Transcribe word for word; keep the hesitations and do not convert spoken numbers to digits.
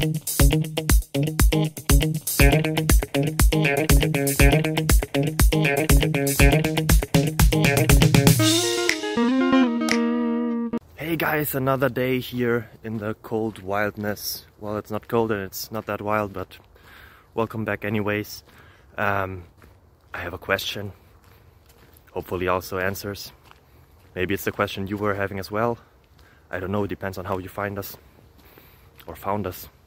Hey guys, another day here in the cold wildness. Well, it's not cold and it's not that wild, but welcome back anyways. Um, I have a question, hopefully also answers. Maybe it's the question you were having as well. I don't know, it depends on how you find us or found us.